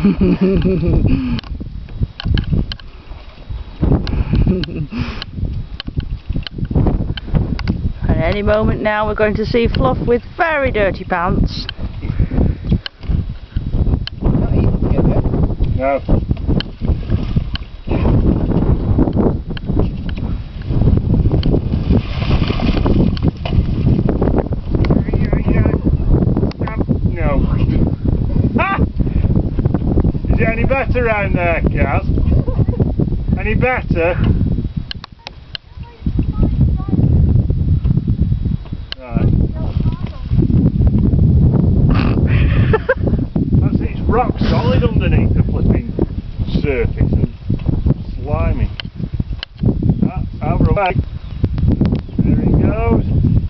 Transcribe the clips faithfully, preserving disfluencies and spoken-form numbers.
And any moment now we're going to see Fluff with very dirty pants. No. Is it any better around there, Kaz? Any better? Right. That's it, it's rock solid underneath the flipping surface and slimy. Ah, over away. There he goes.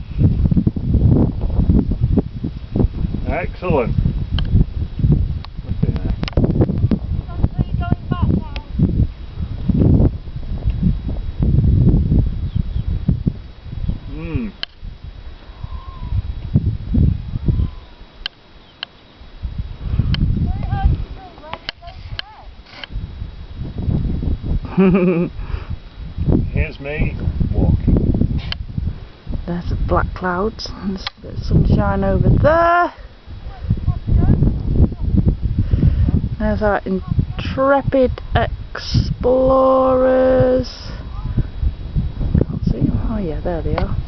Excellent. Mm. Here's me walking. There's the black clouds and there's a bit of sunshine over there. There's our intrepid explorers. Can't see them. Oh yeah, there they are.